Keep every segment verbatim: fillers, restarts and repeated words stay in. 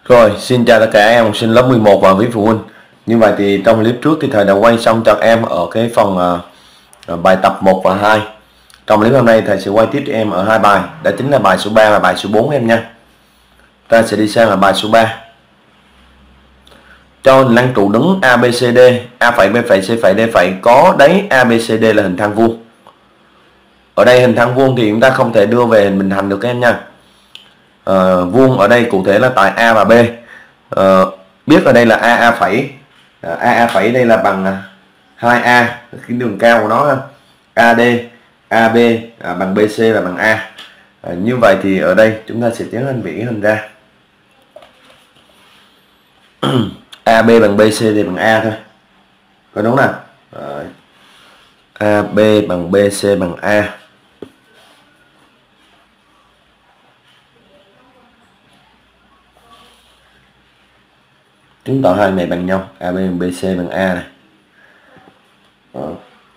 Rồi, xin chào tất cả em học sinh lớp mười một và quý phụ huynh. Như vậy thì trong clip trước thì thầy đã quay xong cho em ở cái phần uh, bài tập một và hai. Trong clip hôm nay thầy sẽ quay tiếp cho em ở hai bài, đó chính là bài số ba và bài số bốn em nha. Ta sẽ đi sang là bài số ba. Cho hình lăng trụ đứng a bê xê đê, A phẩy, B phẩy, C phẩy, D phẩy có đáy a bê xê đê là hình thang vuông. Ở đây hình thang vuông thì chúng ta không thể đưa về hình bình hành được các em nha. Uh, vuông ở đây cụ thể là tại A và B. Uh, biết ở đây là a a phẩy, uh, a a phẩy đây là bằng hai a, cái đường cao của nó, a đê, a bê uh, bằng bê xê là bằng A. Uh, như vậy thì ở đây chúng ta sẽ tiến hành vẽ hình ra. a bê bằng bê xê thì bằng A thôi, có đúng nào? Uh, a bê bằng bê xê bằng A. Chứng tỏ hai này bằng nhau, a bê bằng bê xê bằng A này. Đó.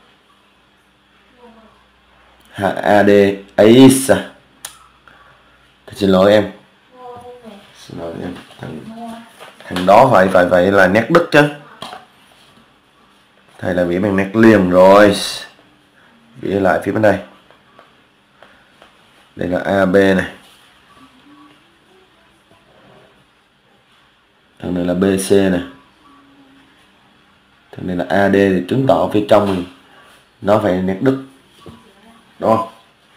a đê ấy sao? Xin lỗi em. Xin lỗi em. Thằng, thằng đó phải phải phải là nét đứt chứ. Thầy là vẽ bằng nét liền rồi. Vẽ lại phía bên đây. Đây là a bê này. Thằng này là bê xê này. Thằng này là a đê thì chứng tỏ phía trong thì nó phải nét đứt. Đúng không?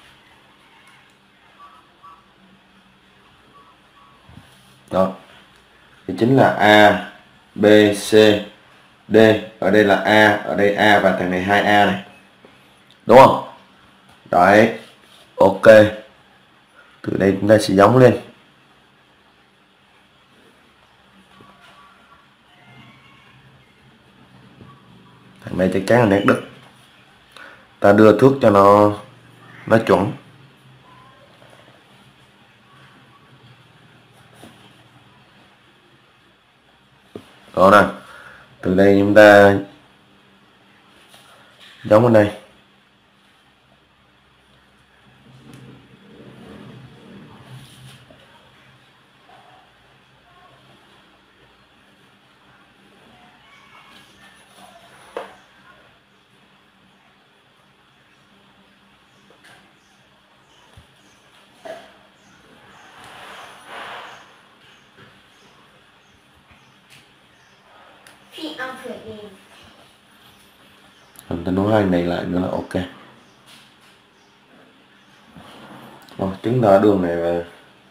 Đó. Thì chính là A, B, C, D. Ở đây là A, ở đây A và thằng này hai A này. Đúng không? Đấy. Ok. Từ đây chúng ta sẽ giống lên. Thằng này chắc chắn là nét đứt. Ta đưa thước cho nó nó chuẩn. Đó nè. Từ đây chúng ta giống bên đây. Chúng ta nối hai này lại nữa là ok. Rồi, chúng ta đường này và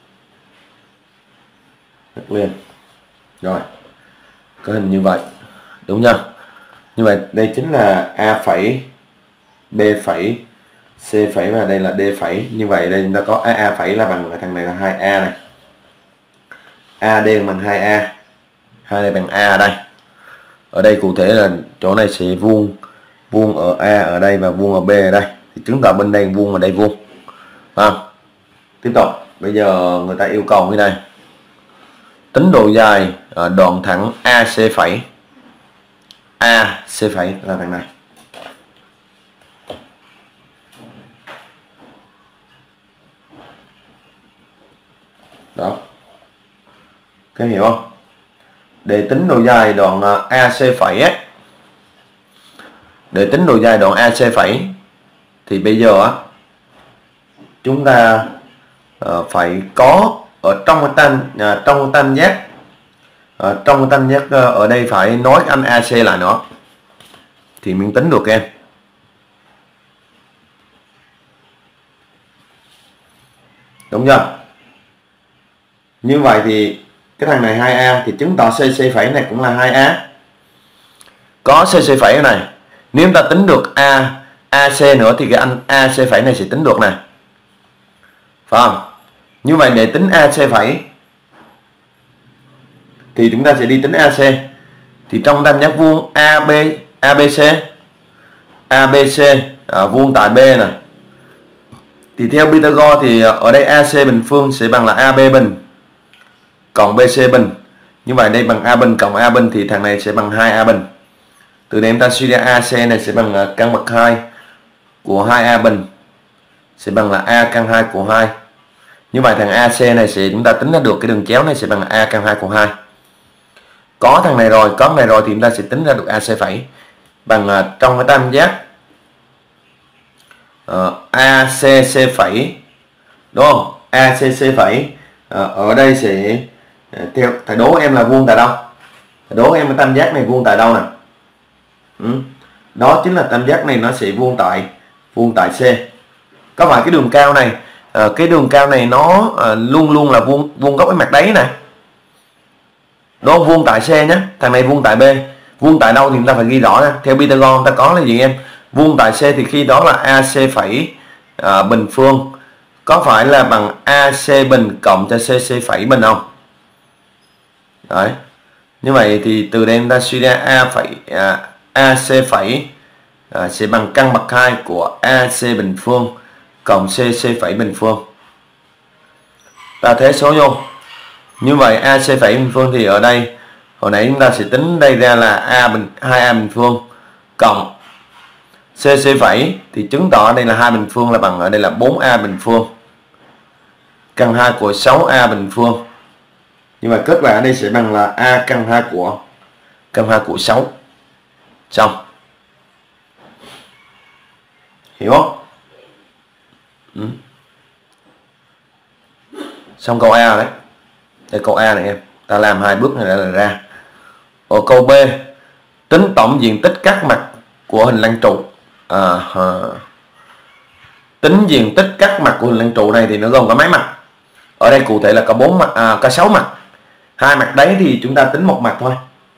đặt lên. Rồi, có hình như vậy, đúng chưa? Như vậy đây chính là A phẩy, B phẩy, C phẩy và đây là D phẩy. Như vậy đây chúng ta có A A phẩy là bằng thằng này là hai A này. a đê bằng hai A. hai này bằng A ở đây. Ở đây cụ thể là chỗ này sẽ vuông, vuông ở A ở đây và vuông ở B ở đây. Thì chứng tỏ bên đây vuông và đây vuông. À, tiếp tục, bây giờ người ta yêu cầu cái này. Tính độ dài đoạn thẳng a xê phẩy. a xê phẩy là thằng này. Đó. Các hiểu không? Để tính độ dài đoạn a xê phẩy á, để tính độ dài đoạn a xê phẩy thì bây giờ á chúng ta uh, phải có ở trong cái tam uh, trong cái tam giác uh, trong cái tam giác uh, ở đây phải nói anh a xê lại nữa thì mình tính được em. Đúng chưa? Như vậy thì cái thằng này hai A thì chứng tỏ xê xê phẩy này cũng là hai A. Có xê xê phẩy này. Nếu ta tính được A, AC nữa thì cái anh a xê phẩy này sẽ tính được nè. Phải không? Như vậy để tính a xê phẩy thì chúng ta sẽ đi tính a xê. Thì trong tam giác vuông a bê, a bê xê, a bê xê à, vuông tại B này. Thì theo Pythagore thì ở đây a xê bình phương sẽ bằng là a bê bình cộng bê xê bình. Như vậy đây bằng A bình cộng A bình thì thằng này sẽ bằng hai A bình. Từ đây chúng ta suy ra a xê này sẽ bằng căn bậc hai của hai A bình sẽ bằng là A căn hai của hai. Như vậy thằng a xê này sẽ chúng ta tính ra được cái đường chéo này sẽ bằng A căn hai cộng hai. Có thằng này rồi, có thằng này rồi thì chúng ta sẽ tính ra được a xê phẩy bằng uh, trong cái tam giác uh, a xê C phẩy, đúng không? a xê C phẩy uh, ở đây sẽ uh, theo thầy đố em là vuông tại đâu? Thầy đố em cái tam giác này vuông tại đâu nè? Ừ. Đó chính là tam giác này nó sẽ vuông tại vuông tại C. Có phải cái đường cao này uh, cái đường cao này nó uh, luôn luôn là vuông vuông góc với mặt đáy nè. Đó, vuông tại C nhé. Thằng này vuông tại B. Vuông tại đâu thì chúng ta phải ghi rõ nè. Theo Pythagore ta có là gì em? Vuông tại C thì khi đó là a xê phẩy uh, bình phương có phải là bằng a xê bình cộng cho xê xê phẩy bình không? Đấy. Như vậy thì từ đây chúng ta suy ra A phẩy uh, a xê phẩy uh, sẽ bằng căn bậc hai của a xê bình phương cộng xê xê phẩy bình phương. Ta thế số vô. Như vậy a xê phẩy bình phương thì ở đây hồi nãy chúng ta sẽ tính đây ra là a bình hai a bình phương cộng xê xê phẩy thì chứng tỏ ở đây là hai bình phương là bằng ở đây là bốn a bình phương căn hai của sáu a bình phương. Như vậy kết quả ở đây sẽ bằng là a căn hai của căn hai của sáu. Xong. Hiểu không? Ừ. Xong câu A đấy. Đây câu A này em. Ta làm hai bước này là ra. Ở câu B, tính tổng diện tích các mặt của hình lăng trụ. À, à. Tính diện tích các mặt của hình lăng trụ này thì nó gồm có mấy mặt? Ở đây cụ thể là có bốn mặt, à, có sáu mặt. Hai mặt đấy thì chúng ta tính một mặt thôi.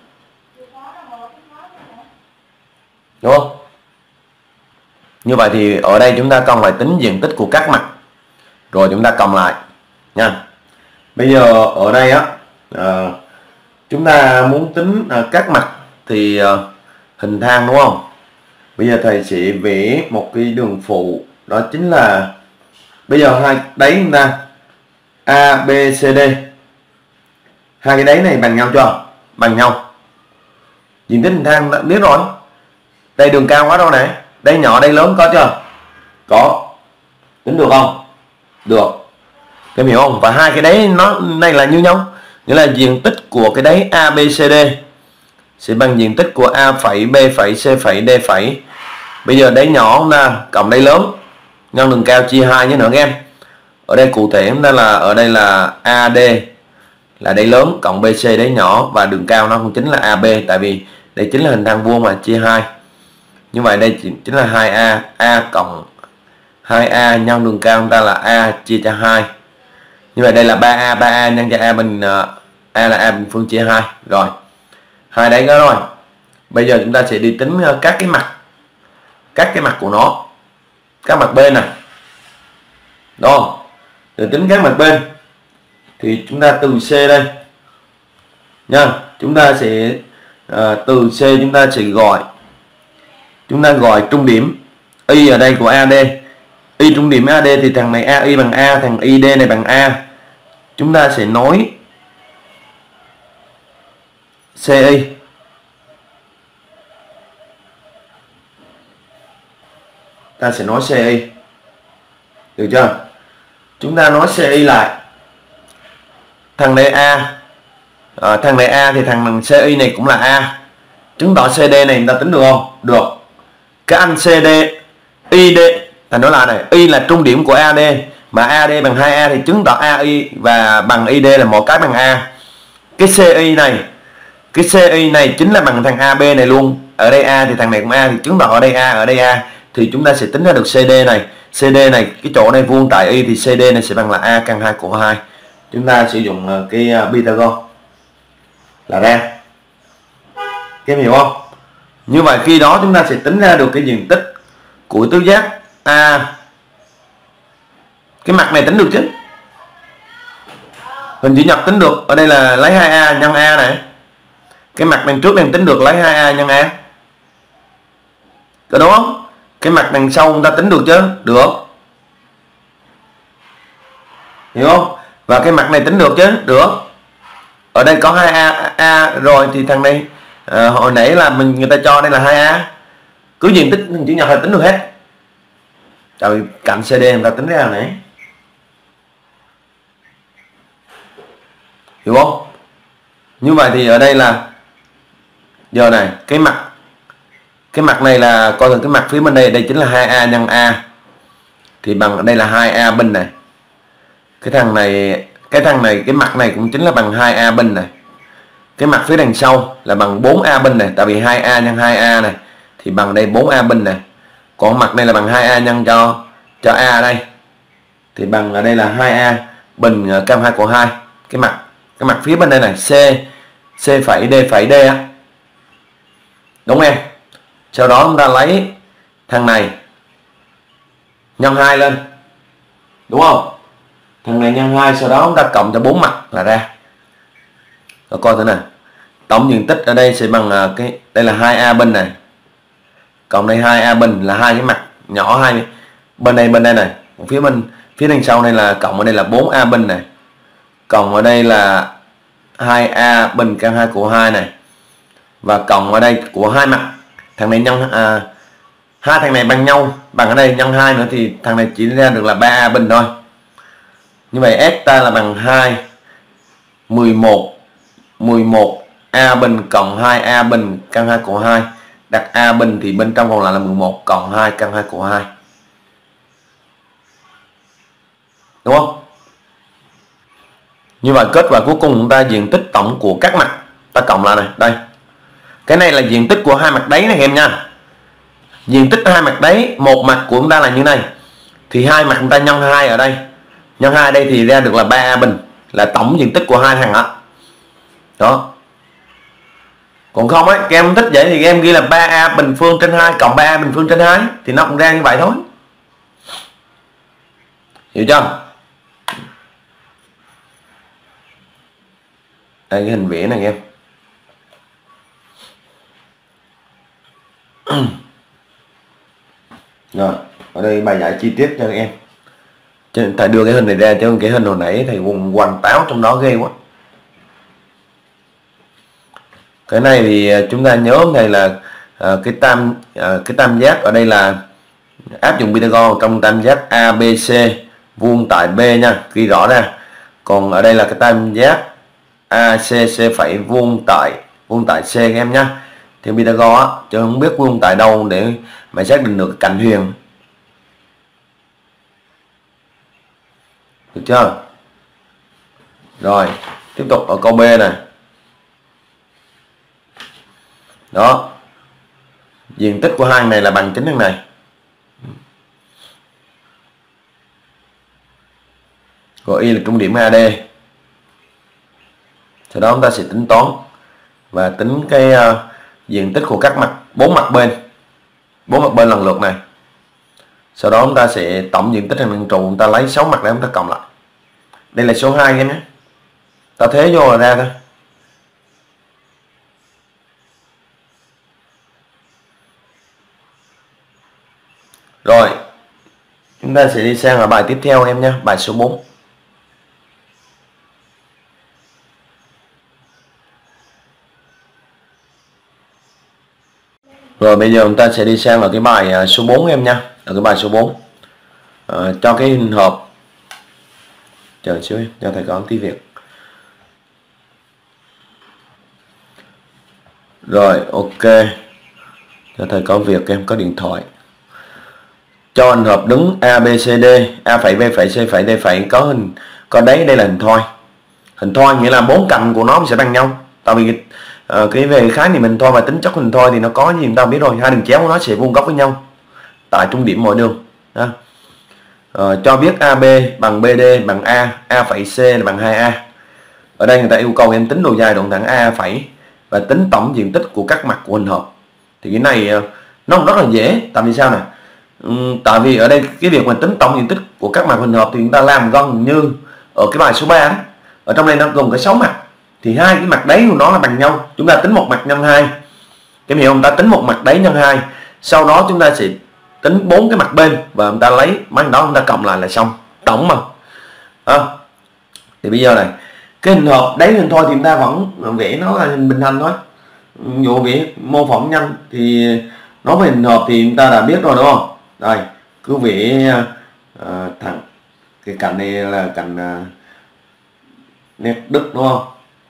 Đúng không? Như vậy thì ở đây chúng ta cần phải tính diện tích của các mặt. Rồi chúng ta cộng lại nha. Bây giờ ở đây á à, chúng ta muốn tính à, các mặt thì à, hình thang đúng không? Bây giờ thầy sẽ vẽ một cái đường phụ, đó chính là bây giờ hai đáy chúng ta A, B, C, D. Hai cái đáy này bằng nhau chưa? Bằng nhau. Diện tích hình thang đã biết rồi. Đây đường cao quá đâu này. Đây nhỏ, đây lớn có chưa? Có. Tính được không? Được. Em hiểu không? Và hai cái đáy nó này là như nhau. Nghĩa là diện tích của cái đáy A, B, C, D sẽ bằng diện tích của A phẩy, B phẩy, C phẩy, D phẩy. Bây giờ đáy nhỏ chúng ta cộng đáy lớn nhân đường cao chia hai nhé nữa các em. Ở đây cụ thể chúng ta là ở đây là a đê là đáy lớn cộng bê xê đáy nhỏ và đường cao nó không chính là a bê, tại vì đây chính là hình thang vuông mà, chia hai. Như vậy đây chính là hai a, a cộng hai a nhân đường cao chúng ta là a chia cho hai. Như vậy đây là ba a, ba a nhân cho a bình a là a bình phương chia hai. Rồi. Hai đấy đó rồi. Bây giờ chúng ta sẽ đi tính các cái mặt. Các cái mặt của nó. Các mặt bên này. Đó. Để tính các mặt bên thì chúng ta từ C đây nha, chúng ta sẽ à, từ C chúng ta sẽ gọi chúng ta gọi trung điểm Y ở đây của a đê. Y trung điểm a đê thì thằng này a i bằng A, thằng i đê này bằng A. Chúng ta sẽ nối xê i ta sẽ nói xê i, được chưa? Chúng ta nói xê i lại, thằng này A, à, thằng này A thì thằng xê i này cũng là A, chứng tỏ xê đê này chúng ta tính được không? Được. Cái anh xê đê, i đê, ta nói lại này, Y là trung điểm của a đê, mà a đê bằng hai a thì chứng tỏ a i và bằng i đê là một cái bằng A. Cái xê i này, cái xê i này chính là bằng thằng a bê này luôn. Ở đây A thì thằng này cũng A, thì chứng tỏ ở đây A, ở đây A, thì chúng ta sẽ tính ra được xê đê này. xê đê này, cái chỗ này vuông tại Y thì xê đê này sẽ bằng là A căn hai của hai. Chúng ta sử dụng cái Pythagore là ra. Các em hiểu không? Như vậy khi đó chúng ta sẽ tính ra được cái diện tích của tứ giác A. Cái mặt này tính được chứ? Hình chữ nhật tính được. Ở đây là lấy hai a nhân A này. Cái mặt đằng trước đằng tính được lấy hai a nhân A. Có đúng không? Cái mặt đằng sau chúng ta tính được chứ? Được. Hiểu không? Và cái mặt này tính được chứ? Được. Ở đây có hai a, a rồi thì thằng này à, hồi nãy là mình người ta cho đây là hai a. Cứ diện tích hình chữ nhật là tính được hết. Rồi cạnh xê đê người ta tính ra này. hiểu không? Như vậy thì ở đây là giờ này cái mặt cái mặt này là coi thường cái mặt phía bên đây, đây chính là hai a nhân a thì bằng đây là hai a bên này, cái thằng này cái thằng này cái mặt này cũng chính là bằng hai a bên này, cái mặt phía đằng sau là bằng bốn a bên này, tại vì hai a nhân hai a này thì bằng đây bốn a bên này, còn mặt này là bằng hai a nhân cho cho a đây thì bằng ở đây là hai a bình căn hai của hai, cái mặt cái mặt phía bên đây này c c phẩy d phẩy d á, đúng em. Sau đó chúng ta lấy thằng này nhân hai lên, đúng không? Thằng này nhân hai, sau đó chúng ta cộng cho bốn mặt là ra. Rồi coi thế nào. Tổng diện tích ở đây sẽ bằng cái đây là hai a bên này cộng đây hai a bình là hai cái mặt nhỏ hai bên đây bên đây này, phía bên phía đằng sau này là cộng ở đây là bốn a bình này, cộng ở đây là hai a bình căn hai của hai này, và cộng ở đây của hai mặt thằng này nhân à, hai thằng này bằng nhau bằng ở đây nhân hai nữa thì thằng này chỉ ra được là ba a bình thôi. Như vậy S ta là bằng hai mười một mười một a bình cộng hai a bình căn hai của hai, đặt a bình thì bên trong còn lại là mười một cộng hai căn hai của hai, đúng không? Như vậy kết quả cuối cùng chúng ta diện tích tổng của các mặt ta cộng lại này, đây cái này là diện tích của hai mặt đáy này em nha. Diện tích hai mặt đáy, một mặt của chúng ta là như này thì hai mặt chúng ta nhân hai ở đây, nhân hai đây thì ra được là ba a bình, là tổng diện tích của hai thằng đó. Đó. Còn không ấy, các em thích vậy thì các em ghi là ba a bình phương trên hai cộng ba a bình phương trên hai thì nó cũng ra như vậy thôi. Hiểu chưa? Đây cái hình vẽ này em. Rồi, ở đây bài giải chi tiết cho các em. Chứ thầy đưa cái hình này ra chứ cái hình hồi nãy thầy vùng quằn táo trong đó ghê quá. Cái này thì chúng ta nhớ này là uh, cái tam uh, cái tam giác ở đây là áp dụng Pythagore trong tam giác a bê xê vuông tại B nha, ghi rõ ra. Còn ở đây là cái tam giác a xê c phẩy vuông tại vuông tại C các em nhá. Theo Pythagore chứ không biết vuông tại đâu để mà xác định được cái cạnh huyền. Được chưa? Rồi, tiếp tục ở câu B này. Đó. Diện tích của hai này là bằng chính thằng này. Gọi Y là trung điểm a đê. Sau đó chúng ta sẽ tính toán và tính cái uh, diện tích của các mặt bốn mặt bên, bốn mặt bên lần lượt này. Sau đó chúng ta sẽ tổng diện tích hàng trụ, chúng ta lấy sáu mặt để chúng ta cộng lại. Đây là số hai em nhé. Ta thế vô là ra thôi. Rồi, chúng ta sẽ đi sang ở bài tiếp theo em nhé, bài số bốn. Rồi bây giờ chúng ta sẽ đi sang ở cái bài số bốn em nha. Ở cái bài số bốn à, cho cái hình hộp. Chờ xíu em, cho thầy có tí việc. Rồi ok. Cho thầy có việc em, có điện thoại. Cho hình hộp đứng A B C D, A phẩy B phẩy C phẩy D phẩy có hình có đấy, đây là hình thoi. Hình thoi nghĩa là bốn cạnh của nó sẽ bằng nhau. Tại vì uh, cái về khái niệm hình thoi và tính chất hình thoi thì nó có gì chúng ta biết rồi, hai đường chéo của nó sẽ vuông góc với nhau tại trung điểm mỗi đường. Đó. Uh, cho biết a bê bằng bê đê bằng A, A phẩy C là bằng hai a. Ở đây người ta yêu cầu em tính độ dài đoạn thẳng A phẩy và tính tổng diện tích của các mặt của hình hộp. Thì cái này uh, nó rất là dễ. Tại vì sao này? Um, tại vì ở đây cái việc mà tính tổng diện tích của các mặt hình hộp thì chúng ta làm gần như ở cái bài số ba đó. Ở trong đây nó gồm cái sáu mặt thì hai cái mặt đáy của nó là bằng nhau, chúng ta tính một mặt nhân hai, cái hiểu không? Ta tính một mặt đáy nhân hai, sau đó chúng ta sẽ tính bốn cái mặt bên và chúng ta lấy mấy đó chúng ta cộng lại là xong tổng mà. À, thì bây giờ này cái hình hộp đáy hình thôi thì chúng ta vẫn vẽ nó là hình bình hành thôi. Ví dụ vẽ mô phỏng nhanh thì nói về hình hộp thì chúng ta đã biết rồi đúng không? Đây cứ vẽ uh, thẳng cái cạnh này là cạnh uh, nét đứt đúng không?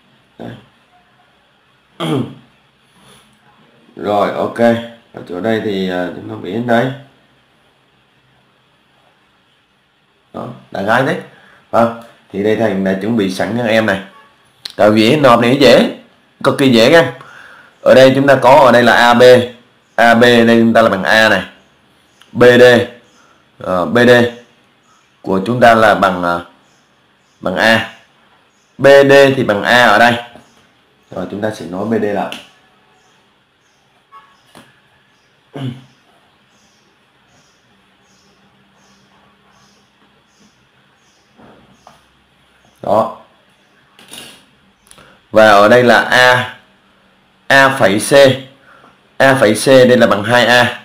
Rồi ok, ở chỗ đây thì chúng ta bị đến đây. Đó, đã gái đấy. Vâng, thì đây thầy đã chuẩn bị sẵn cho em này. Tại vì nộp này dễ, cực kỳ dễ em. Ở đây chúng ta có, ở đây là a bê, a bê đây chúng ta là bằng A này, bê đê, uh, bê đê của chúng ta là bằng uh, bằng A, bê đê thì bằng A ở đây. Rồi chúng ta sẽ nói bê đê lại. Đó. Và ở đây là A, A phẩy C, A phẩy C đây là bằng hai A.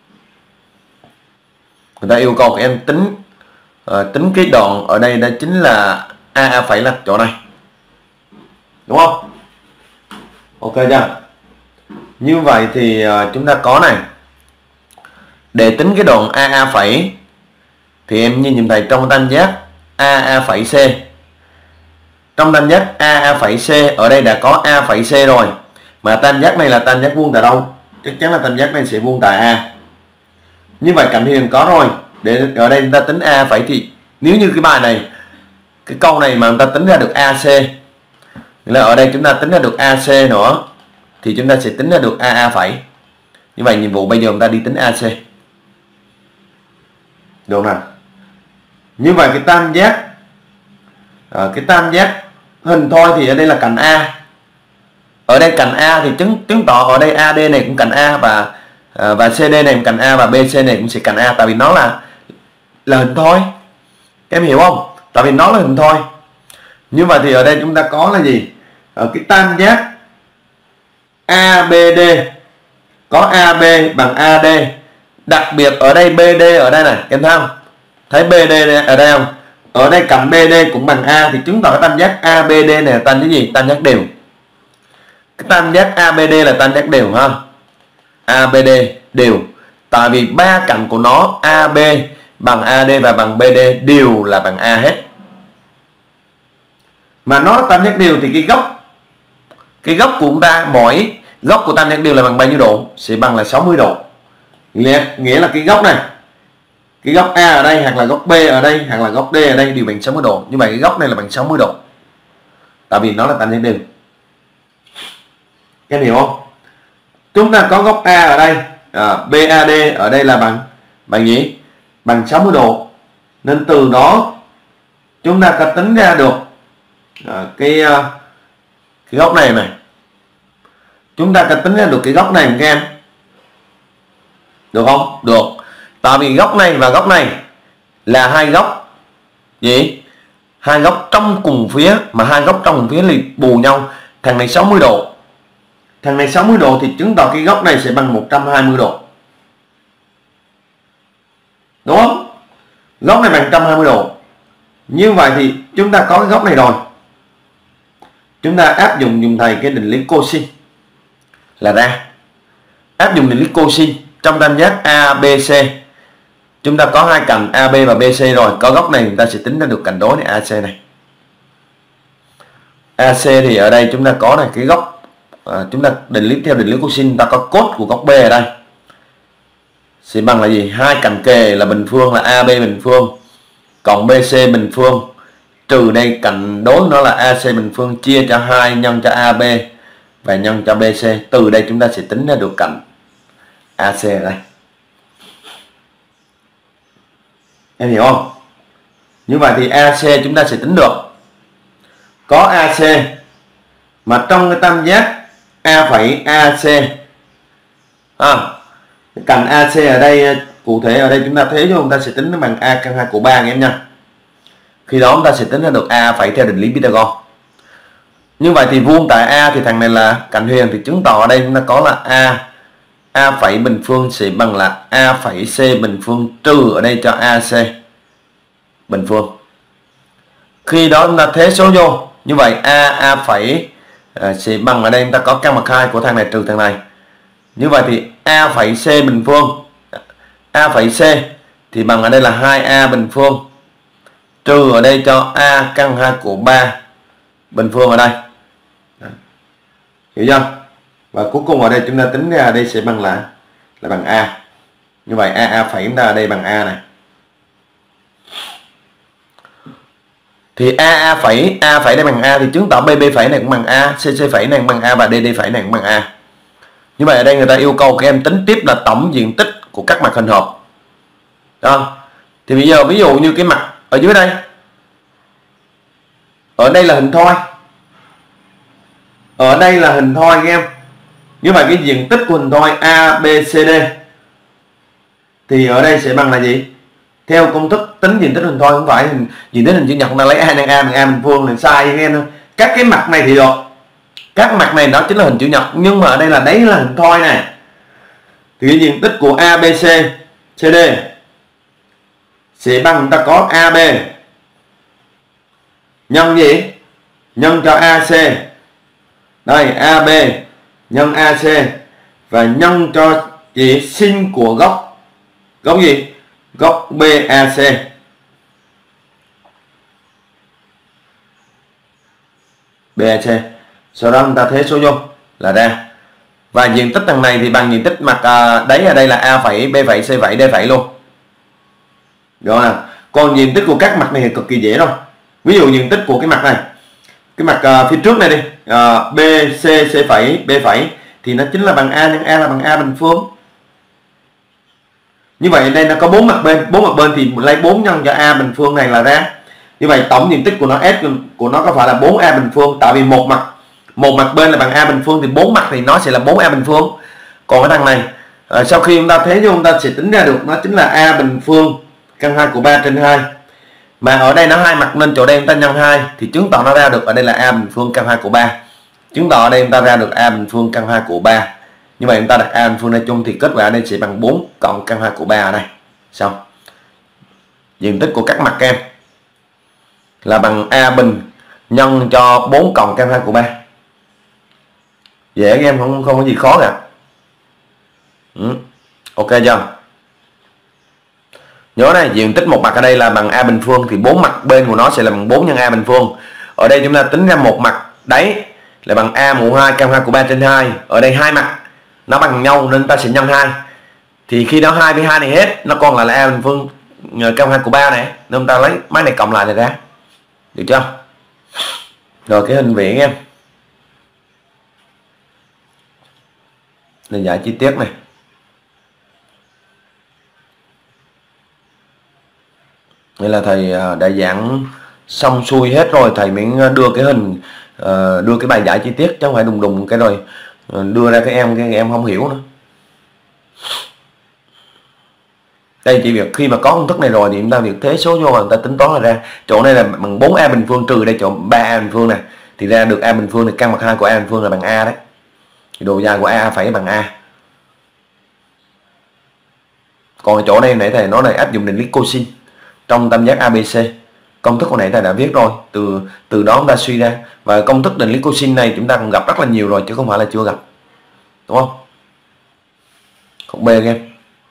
Người ta yêu cầu các em tính uh, tính cái đoạn ở đây đó chính là A, A phẩy là chỗ này. Đúng không? Ok chưa? Như vậy thì uh, chúng ta có này. Để tính cái đoạn A, A phẩy thì em như nhìn thấy trong tam giác A, A phẩy C. Trong tam giác A, A phẩy C ở đây đã có A phẩy C rồi. Mà tam giác này là tam giác vuông tại đâu? Chắc chắn là tam giác này sẽ vuông tại A. Như vậy cạnh huyền có rồi. Để ở đây chúng ta tính A phẩy thì nếu như cái bài này, cái câu này mà chúng ta tính ra được a xê, là ở đây chúng ta tính ra được a xê nữa thì chúng ta sẽ tính ra được a a phẩy. Như vậy nhiệm vụ bây giờ chúng ta đi tính a xê. Được nào? Như vậy cái tam giác à, cái tam giác hình thôi thì ở đây là cạnh A. Ở đây cạnh A thì chứng chứng tỏ ở đây a đê này cũng cạnh A và à, và xê đê này cũng cạnh A và bê xê này cũng sẽ cạnh A, tại vì nó là là hình thôi. Em hiểu không? Tại vì nó là hình thôi. Như vậy thì ở đây chúng ta có là gì? Ở cái tam giác a bê đê có a bê bằng a đê. Đặc biệt ở đây bê đê ở đây này, em thấy không? Thấy bê đê ở đây không? Ở đây cạnh bê đê cũng bằng A thì chứng tỏ cái tam giác a bê đê này là tam giác gì? Tam giác đều. Cái tam giác a bê đê là tam giác đều ha. a bê đê đều. Tại vì ba cạnh của nó a bê bằng a đê và bằng bê đê đều là bằng A hết. Mà nó tam giác đều thì cái góc cái góc của chúng ta, mỗi góc của tam giác đều là bằng bao nhiêu độ? Sẽ bằng là sáu mươi độ. Nghĩa, nghĩa là cái góc này, cái góc A ở đây hoặc là góc B ở đây hoặc là góc D ở đây đều bằng sáu mươi độ. Như vậy cái góc này là bằng sáu mươi độ. Tại vì nó là tam giác đều. Em hiểu không? Chúng ta có góc A ở đây, à, bê a đê ở đây là bằng bằng gì? Bằng sáu mươi độ. Nên từ đó chúng ta có tính ra được à, cái uh, cái góc này này. Chúng ta có tính ra được cái góc này các em. Được không? Được. Tại vì góc này và góc này là hai góc gì? Hai góc trong cùng phía, mà hai góc trong cùng phía thì bù nhau. Thằng này sáu mươi độ. Thằng này sáu mươi độ thì chứng tỏ cái góc này sẽ bằng một trăm hai mươi độ. Đúng không? Góc này bằng một trăm hai mươi độ. Như vậy thì chúng ta có cái góc này rồi. Chúng ta áp dụng dùng thầy cái định lý cosin là ra. Áp dụng định lý cosin trong tam giác a bê xê. Chúng ta có hai cạnh a bê và bê xê rồi, có góc này chúng ta sẽ tính ra được cạnh đối này a xê này. a xê thì ở đây chúng ta có này cái góc à, chúng ta định lý theo định lý cosin ta có cos của góc B ở đây sẽ bằng là gì? Hai cạnh kề là bình phương là a bê bình phương cộng bê xê bình phương trừ đây cạnh đối nó là a xê bình phương chia cho hai nhân cho a bê và nhân cho bê xê. Từ đây chúng ta sẽ tính ra được cạnh a xê ở đây. Em hiểu không? Như vậy thì a xê chúng ta sẽ tính được. Có a xê mà trong cái tam giác A phẩy a xê à, cạnh a xê ở đây cụ thể ở đây chúng ta thế cho chúng ta sẽ tính nó bằng a căn hai của ba anh em nha. Khi đó chúng ta sẽ tính ra được A phẩy theo định lý Pythagore. Như vậy thì vuông tại A thì thằng này là cạnh huyền thì chứng tỏ ở đây chúng ta có là A A phẩy bình phương sẽ bằng là A phẩy C bình phương trừ ở đây cho a xê bình phương. Khi đó chúng ta thế số vô. Như vậy A A phẩy à, sẽ bằng ở đây chúng ta có căn bậc hai của thằng này trừ thằng này. Như vậy thì A phẩy C bình phương A phẩy C thì bằng ở đây là hai a bình phương trừ ở đây cho A căn hai của ba bình phương ở đây. Đó. Hiểu chưa? Và cuối cùng ở đây chúng ta tính ra đây sẽ bằng là là bằng A. Như vậy a a phẩy chúng ta ở đây bằng A này. Thì a a phẩy a phẩy đây bằng A thì chứng tỏ b b phẩy này cũng bằng A, c c phẩy này cũng bằng A và d d phẩy này cũng bằng A. Như vậy ở đây người ta yêu cầu các em tính tiếp là tổng diện tích của các mặt hình hộp. Đó. Thì bây giờ ví dụ như cái mặt ở dưới đây, ở đây là hình thoi, ở đây là hình thoi các em. Như vậy cái diện tích của hình thoi a bê xê đê thì ở đây sẽ bằng là gì? Theo công thức tính diện tích hình thoi không phải hình, diện tích hình chữ nhật, chúng ta lấy a nhân a bằng a bình phương là sai các em. Các cái mặt này thì được, các mặt này đó chính là hình chữ nhật, nhưng mà ở đây là đấy là hình thoi này. Thì cái diện tích của a bê xê xê đê sẽ bằng chúng ta có a bê nhân gì? Nhân cho a xê. Đây a bê nhân a xê và nhân cho gì? Sin của góc góc gì? Góc bê a xê. bê a xê. Sau đó chúng ta thế số vô là ra. Và diện tích thằng này thì bằng diện tích mặt à, đấy ở đây là A phẩy, B phẩy, C phẩy, D phẩy luôn. Được không? Còn diện tích của các mặt này thì cực kỳ dễ thôi. Ví dụ diện tích của cái mặt này, cái mặt uh, phía trước này đi, uh, B, C, C phẩy, B phẩy thì nó chính là bằng A nhân A là bằng A bình phương. Như vậy đây nó có bốn mặt bên, bốn mặt bên thì lấy bốn nhân cho A bình phương này là ra. Như vậy tổng diện tích của nó S của nó có phải là bốn A bình phương, tại vì một mặt một mặt bên là bằng A bình phương thì bốn mặt thì nó sẽ là bốn A bình phương. Còn cái thằng này à, sau khi chúng ta thế cho chúng ta sẽ tính ra được nó chính là A bình phương căn hai của ba trên hai. Mà ở đây nó hai mặt nên chỗ đây chúng ta nhân hai thì chứng tỏ nó ra được ở đây là A bình phương căn hai của ba. Chứng tỏ ở đây chúng ta ra được A bình phương căn hai của ba. Như vậy chúng ta đặt A bình phương nói chung thì kết quả ở đây sẽ bằng bốn cộng căn hai của ba ở đây. Xong. Diện tích của các mặt em là bằng A bình nhân cho bốn cộng căn hai của ba. Dễ em, không không có gì khó cả. Ừ. Ok chưa? Nhớ này, diện tích một mặt ở đây là bằng A bình phương thì bốn mặt bên của nó sẽ là bằng bốn nhân A bình phương. Ở đây chúng ta tính ra một mặt đấy là bằng A mũ hai căn hai của ba trên hai. Ở đây hai mặt nó bằng nhau nên ta sẽ nhân hai. Thì khi đó hai với hai này hết, nó còn lại là A bình phương căn hai của ba này, nên chúng ta lấy máy này cộng lại là ra. Được chưa? Rồi cái hình vẽ em. Đây giải chi tiết này. Đây là thầy đã giảng xong xuôi hết rồi, thầy mới đưa cái hình, đưa cái bài giải chi tiết chứ không phải đùng đùng cái rồi đưa ra cái em cái em không hiểu nữa. Đây chỉ việc khi mà có công thức này rồi thì chúng ta việc thế số vô và người ta tính toán là ra. Chỗ này là bằng bốn A bình phương trừ đây chỗ ba A bình phương này thì ra được A bình phương thì căn bậc hai của A bình phương là bằng A đấy. Thì độ dài của A phải bằng A. Còn ở chỗ này nãy thầy nói là áp dụng định lý cosin trong tam giác a bê xê. Công thức hồi nãy thầy đã viết rồi, từ từ đó chúng ta suy ra. Và công thức định lý cosin này chúng ta còn gặp rất là nhiều rồi chứ không phải là chưa gặp. Đúng không? Cộng B em.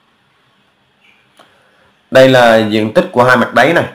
Đây là diện tích của hai mặt đáy này.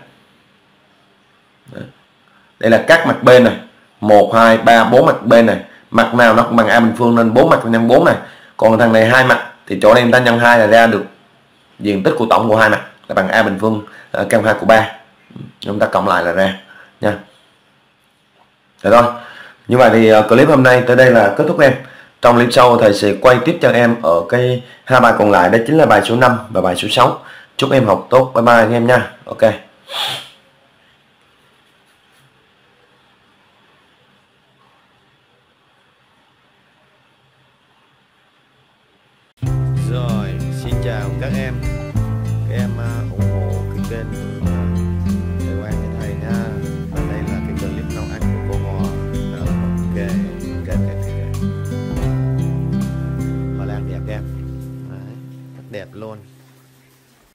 Đây là các mặt bên này, một hai ba bốn mặt bên này. Mặt nào nó cũng bằng A bình phương nên bốn mặt nhân bốn này. Còn thằng này hai mặt thì chỗ này chúng ta nhân hai là ra được diện tích của tổng của hai mặt là bằng A bình phương uh, căn hai của ba. Chúng ta cộng lại là ra nha. Được rồi. Như vậy thì uh, clip hôm nay tới đây là kết thúc em. Trong clip sau thầy sẽ quay tiếp cho em ở cái hai bài còn lại, đó chính là bài số năm và bài số sáu. Chúc em học tốt. Bye bye anh em nha. Ok.